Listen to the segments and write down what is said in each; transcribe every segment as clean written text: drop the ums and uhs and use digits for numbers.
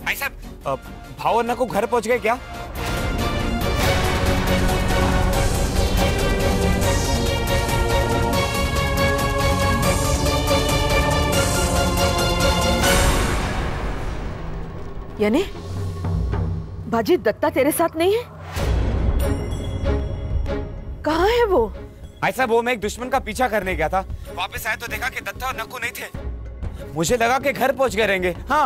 भाई साहब, भाव और नक्कू घर पहुंच गए क्या? यानी बाजी दत्ता तेरे साथ नहीं है? कहाँ है वो? भाई साहब, वो मैं एक दुश्मन का पीछा करने गया था, वापस आया तो देखा कि दत्ता और नक्कू नहीं थे। मुझे लगा कि घर पहुंच गए रहेंगे। हाँ,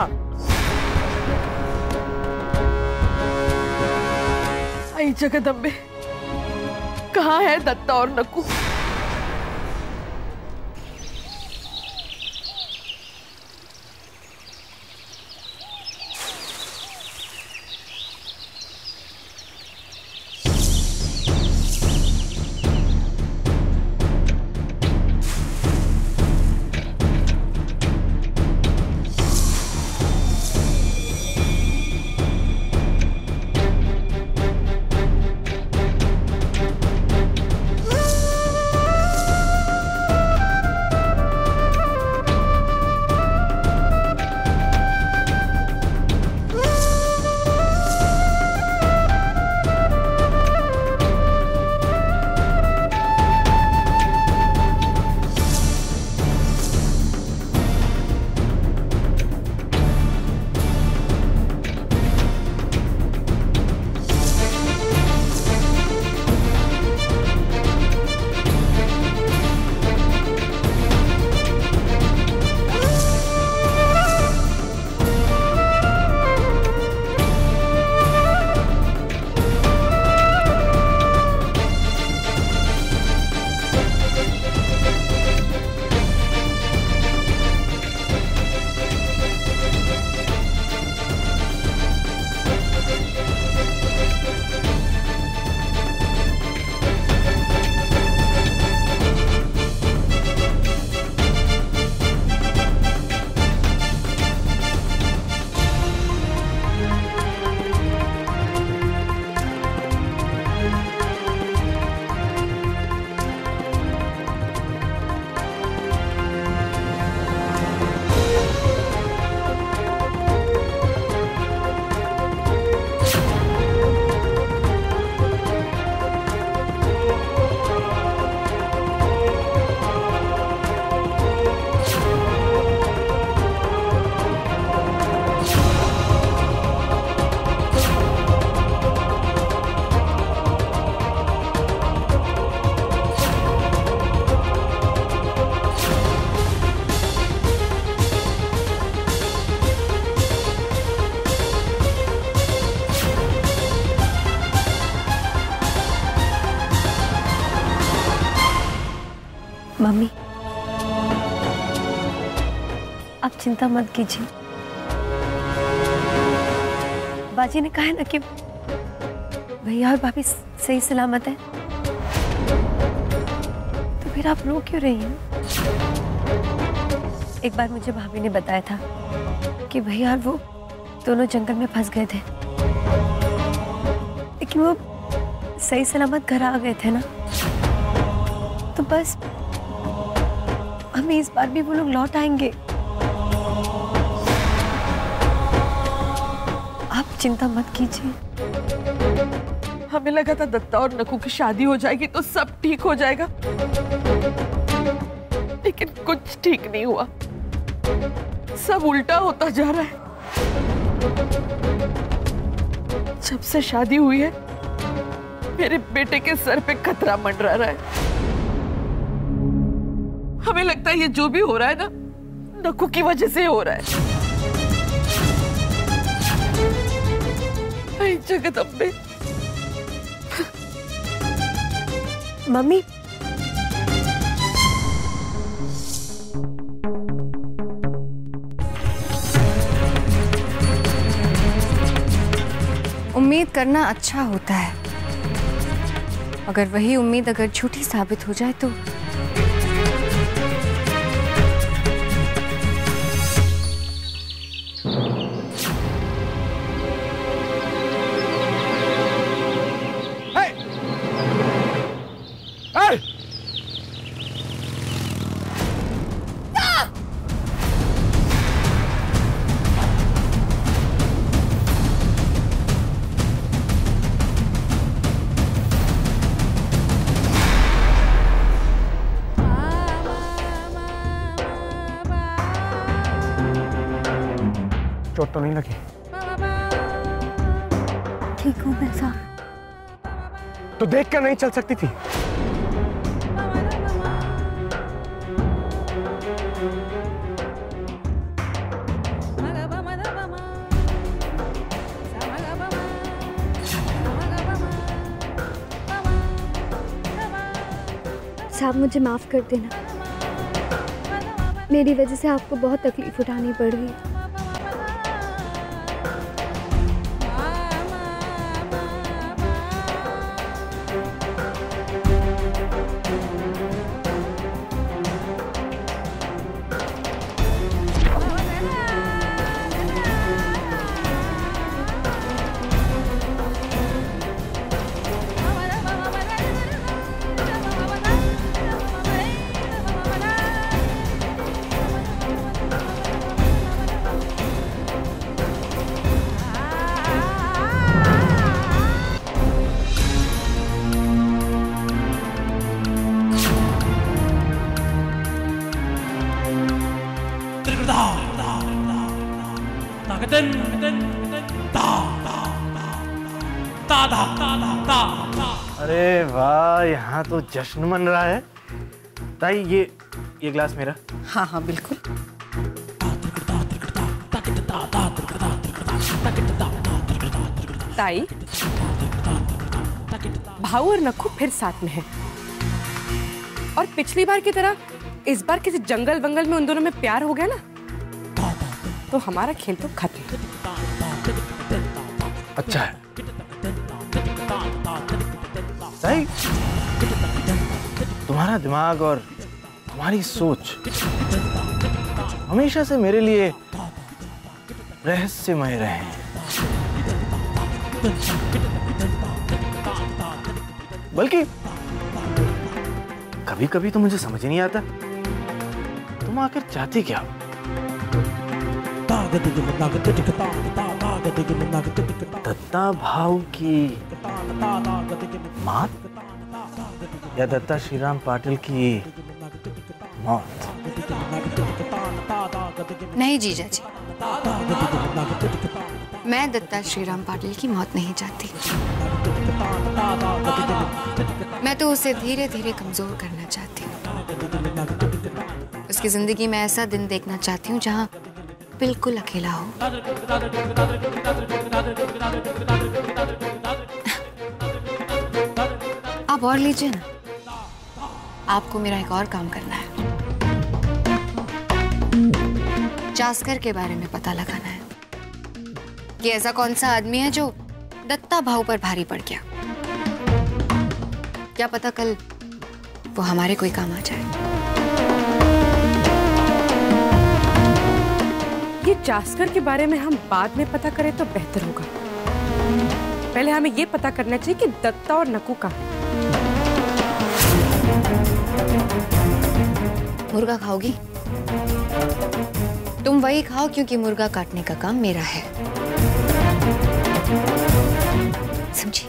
आई जगदम्बे, कहाँ है दत्ता और नक्कू? मम्मी, आप चिंता मत कीजिए। बाजी ने कहा है ना कि भैया और भाभी सही सलामत है, तो फिर आप रो क्यों रही हैं? एक बार मुझे भाभी ने बताया था कि भैया और वो दोनों जंगल में फंस गए थे, लेकिन वो सही सलामत घर आ गए थे ना। तो बस हमें इस बार भी वो लोग लौट आएंगे। आप चिंता मत कीजिए। हमें लगा था दत्ता और नक्कू की शादी हो जाएगी तो सब ठीक हो जाएगा, लेकिन कुछ ठीक नहीं हुआ, सब उल्टा होता जा रहा है। जब से शादी हुई है मेरे बेटे के सर पे खतरा मंडरा रहा है। हमें लगता है ये जो भी हो रहा है ना, नक्कू की वजह से हो रहा है। जगदम्बे, मम्मी, उम्मीद करना अच्छा होता है, अगर वही उम्मीद अगर झूठी साबित हो जाए तो चोट तो नहीं लगी? ठीक हूँ मैं साहब। तो देख कर नहीं चल सकती थी? साहब मुझे माफ कर देना, मेरी वजह से आपको बहुत तकलीफ उठानी पड़ रही है। अरे वाह, यहाँ तो जश्न मन रहा है। ताई ये ग्लास मेरा। हाँ हाँ बिल्कुल। ताई, भाऊ और नक्कू फिर साथ में हैं। और पिछली बार की तरह इस बार किसी जंगल वंगल में उन दोनों में प्यार हो गया ना, तो हमारा खेल तो खत्म। अच्छा है ताई, तुम्हारा दिमाग और तुम्हारी सोच हमेशा से मेरे लिए रहस्यमय रहे हैं। बल्कि कभी कभी तो मुझे समझ ही नहीं आता तुम आखिर चाहती क्या हो? दत्ता भाव की मौत या दत्ता श्रीराम पाटिल की मौत? नहीं जीजा जी, मैं दत्ता श्रीराम पाटिल की मौत नहीं चाहती। मैं तो उसे धीरे धीरे कमजोर करना चाहती हूँ। उसकी जिंदगी में ऐसा दिन देखना चाहती हूँ जहाँ बिल्कुल अकेला हो। आप और लीजिए ना, आपको मेरा एक और काम करना है। जास्कर के बारे में पता लगाना है कि ऐसा कौन सा आदमी है जो दत्ता भाऊ पर भारी पड़ गया। क्या पता कल वो हमारे कोई काम आ जाए। ये जास्कर के बारे में हम बाद में पता करें तो बेहतर होगा। पहले हमें ये पता करना चाहिए कि दत्ता और नक्कू का। मुर्गा खाओगी? तुम वही खाओ क्योंकि मुर्गा काटने का काम मेरा है, समझी?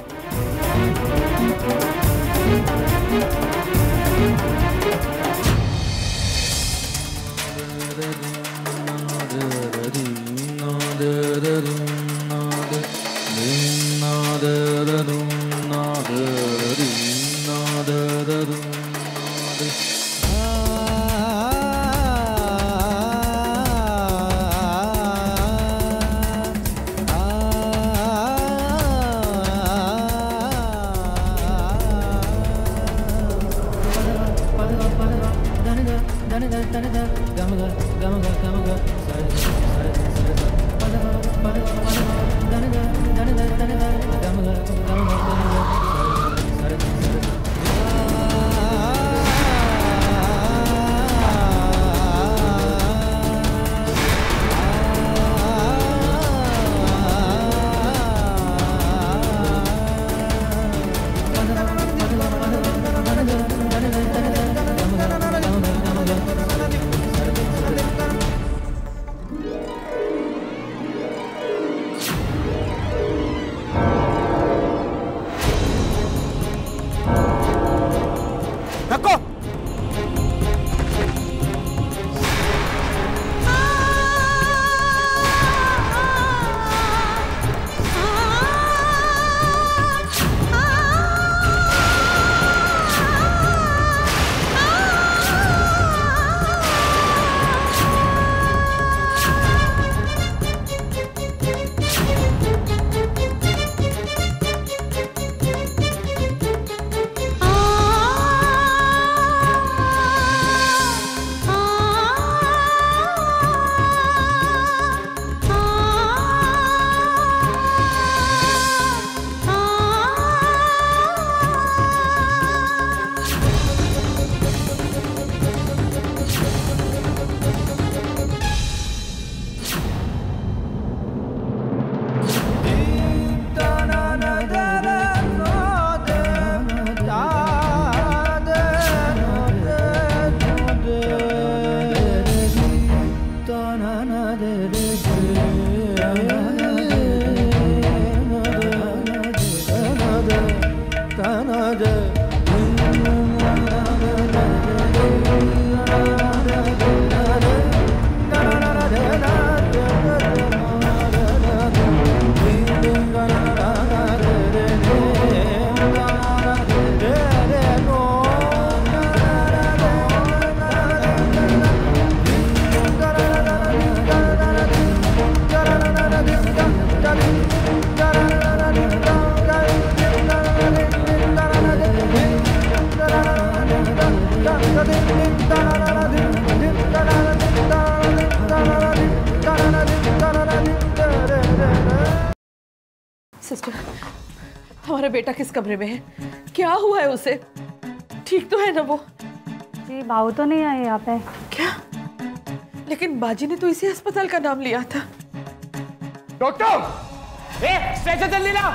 सिस्टर, हमारा बेटा किस कमरे में है? क्या हुआ है उसे? ठीक तो है ना वो? जी बाबू तो नहीं आए यहाँ पे। क्या? लेकिन बाजी ने तो इसी अस्पताल का नाम लिया था। डॉक्टर, स्ट्रेचर जल्दी ला।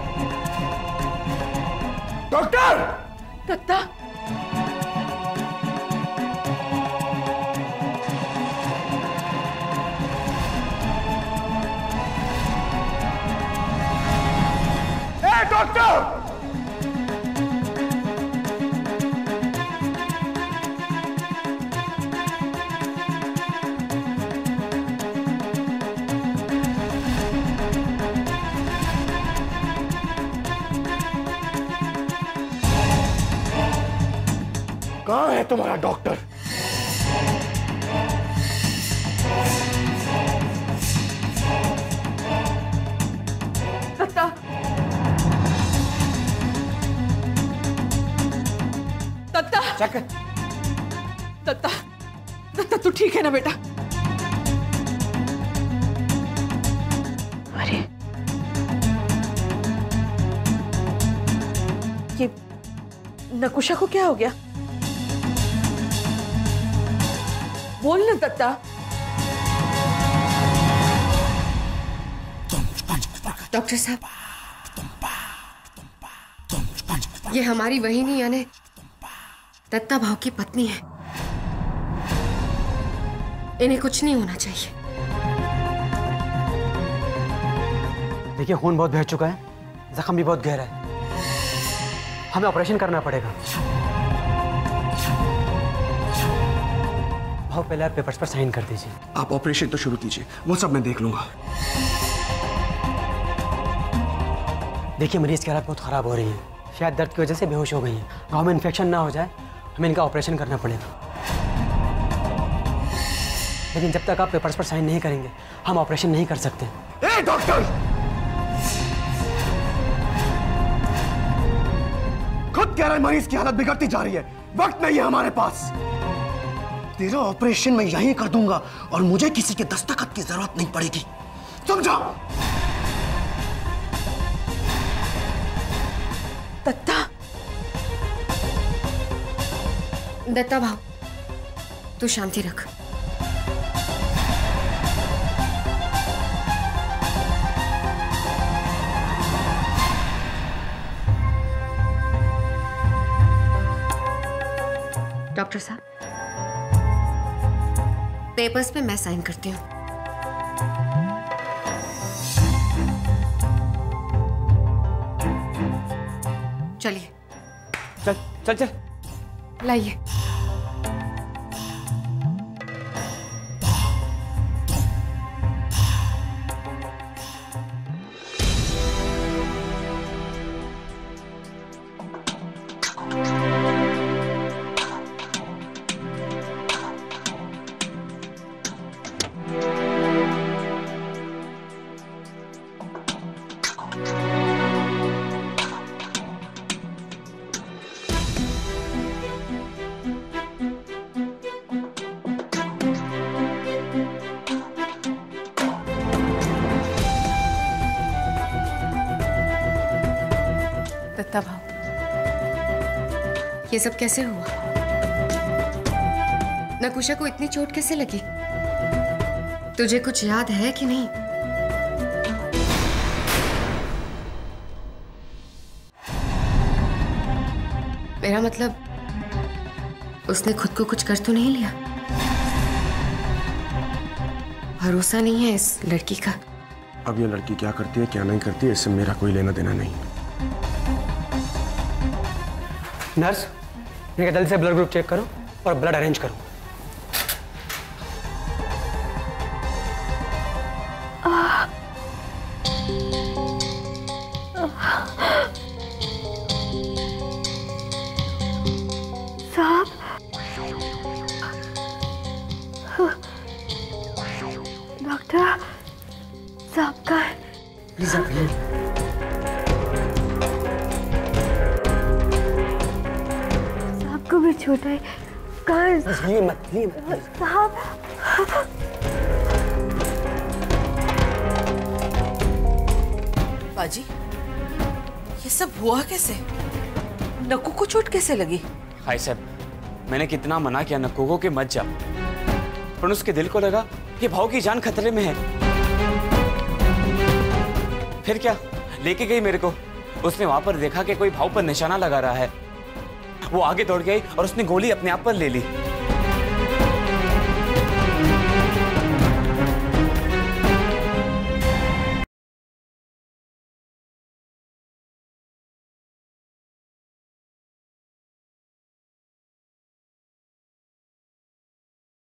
डॉक्टर! दत्ता, डॉक्टर! कहाँ है तुम्हारा डॉक्टर? दत्ता, दत्ता, चेक। दत्ता, दत्ता तू ठीक है ना बेटा? अरे ये नकुशा को क्या हो गया? बोल ना दत्ता। डॉक्टर साहब, ये हमारी वहीनी यानी दत्ता भाव की पत्नी है। इन्हें कुछ नहीं होना चाहिए। देखिए, खून बहुत बह चुका है, जख्म भी बहुत गहरा है, हमें ऑपरेशन करना पड़ेगा। भाव पहले आप पेपर्स पर साइन कर दीजिए। आप ऑपरेशन तो शुरू कीजिए, वो सब मैं देख लूंगा। देखिए, मरीज की हालत बहुत खराब हो रही है, शायद दर्द की वजह से बेहोश हो गई है। गाँव में इन्फेक्शन ना हो जाए, हमें इनका ऑपरेशन करना पड़ेगा। लेकिन जब तक आप पेपर्स पर साइन नहीं करेंगे, हम ऑपरेशन नहीं कर सकते। ए डॉक्टर, खुद कह रहा है मरीज की हालत बिगड़ती जा रही है, वक्त नहीं है हमारे पास। तेरा ऑपरेशन मैं यहीं कर दूंगा और मुझे किसी के दस्तखत की जरूरत नहीं पड़ेगी, समझा? दत्ता, दत्ता भाव, तू शांति रख। डॉक्टर साहब, पेपर्स पे मैं साइन करती हूँ। चलिए। चल चल चल, लाइए। दत्ता भाव, ये सब कैसे हुआ? नकुशा को इतनी चोट कैसे लगी? तुझे कुछ याद है कि नहीं? मेरा मतलब, उसने खुद को कुछ कर तो नहीं लिया? भरोसा नहीं है इस लड़की का। अब ये लड़की क्या करती है क्या नहीं करती है, इससे मेरा कोई लेना देना नहीं। नर्स, मैं जल्दी से ब्लड ग्रुप चेक करो और ब्लड अरेंज करो। साहब, डॉक्टर साहब का है। प्लीज आप साहब को भी छोटा है। कहाँ है साहब? बाजी, ये सब हुआ कैसे? नक्कू को चोट कैसे लगी? भाई साहब, मैंने कितना मना किया नक्कू को कि मत जा, पर उसके दिल को लगा कि भाव की जान खतरे में है। फिर क्या, लेके गई मेरे को। उसने वहां पर देखा कि कोई भाव पर निशाना लगा रहा है। वो आगे दौड़ गई और उसने गोली अपने आप पर ले ली।